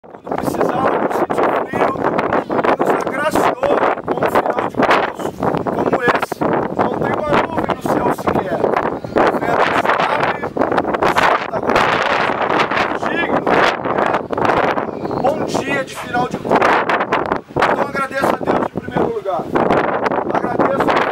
Quando precisávamos sentir frio, nos agraciou com um final de curso como esse. Não tem uma nuvem no céu sequer. O vento suave, o sol está gostoso, digno. Um bom dia de final de curso. Então agradeço a Deus em primeiro lugar. Agradeço a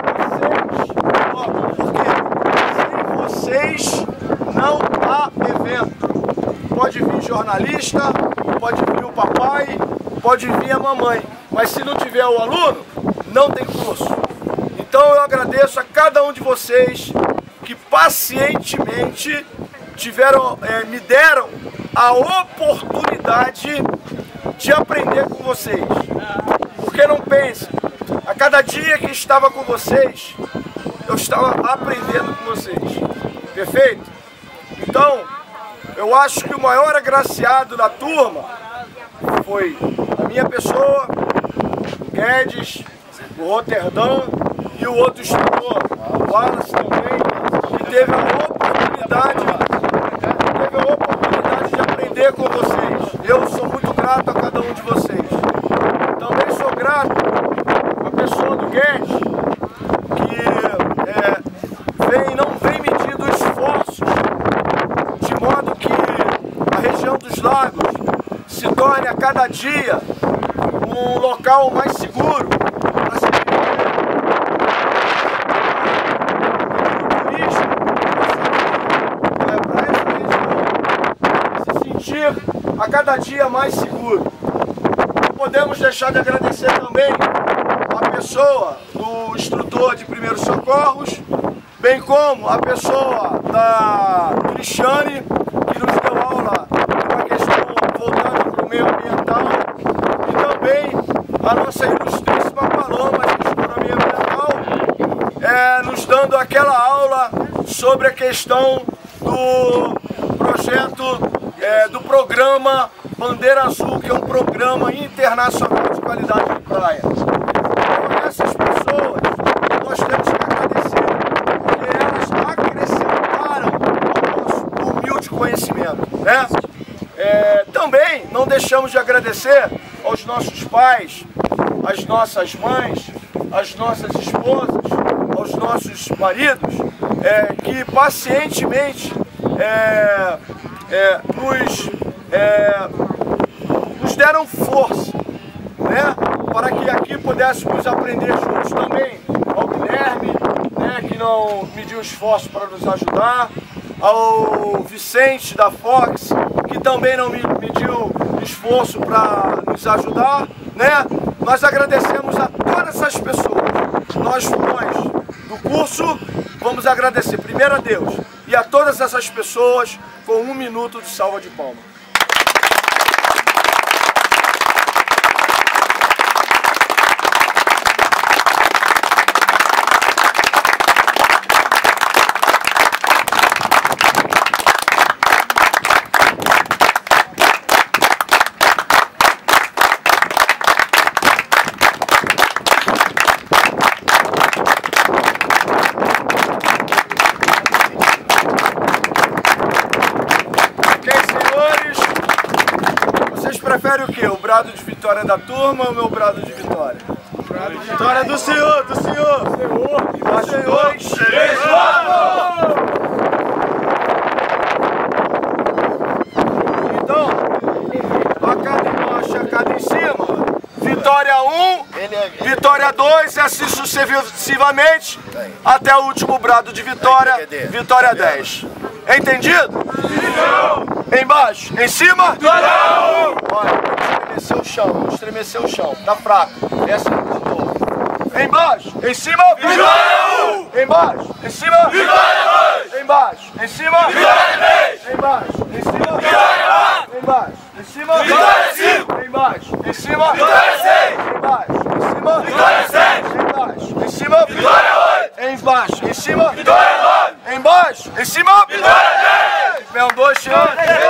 vocês, porque sem vocês não há evento. Pode vir jornalista, pode vir o papai, pode vir a mamãe, mas se não tiver o aluno, não tem curso. Então eu agradeço a cada um de vocês que pacientemente me deram a oportunidade de aprender com vocês. Porque não pensem, a cada dia que estava com vocês, eu estava aprendendo com vocês. Perfeito? Então, eu acho que o maior agraciado da turma foi a minha pessoa, o Guedes, o Roterdão e o outro instrutor, o Wallace também, que teve a oportunidade de aprender com vocês. Eu sou muito grato a cada um de vocês. Também sou grato à pessoa do Guedes, que não vem medindo esforços, de modo que a região dos lagos se torne a cada dia um local mais seguro para se para essa região se sentir a cada dia mais seguro. Não podemos deixar de agradecer também a pessoa do instrutor de primeiros socorros, bem como a pessoa da Cristiane, que nos deu aula de uma questão voltada para o meio ambiental, e também a nossa ilustríssima Paloma, gestora ambiental, nos dando aquela aula sobre a questão do projeto, do programa Bandeira Azul, que é um programa internacional de qualidade de praia. Então, essas pessoas nós temos que agradecer, porque elas acrescentaram ao nosso humilde conhecimento, né? Também não deixamos de agradecer aos nossos pais, às nossas mães, às nossas esposas, aos nossos maridos, que pacientemente nos deram força, né, para que aqui pudéssemos aprender juntos. Também ao Guilherme, né, que não mediu esforço para nos ajudar, ao Vicente da Fox, que também não mediu esforço para nos ajudar, né? Nós agradecemos a todas essas pessoas. Nós do curso vamos agradecer primeiro a Deus e a todas essas pessoas com 1 minuto de salva de palmas. Prefere o quê? O brado de vitória da turma ou o meu brado de vitória? O brado de vitória do senhor, do senhor! Senhor! Então, acada embaixo, acada em cima. Vitória 1, vitória 2 e assim sucessivamente até o último brado de vitória, vitória 10. Entendido? Embaixo, em cima? Olha, vamos estremecer o chão, tá fraco. Essa é o motor. Embaixo, em cima? Vitória 1! Embaixo, em cima? Vitória 2! Embaixo, em cima? Vitória 3! Embaixo, em cima? Vitória 4! Embaixo, em cima? Vitória 5! Embaixo, em cima? Vitória 6! Embaixo, em cima? Vitória 7! Embaixo, em cima? Vitória 8! Embaixo, em cima? Vitória 9! Embaixo, em cima? Vitória 10! Vem 2,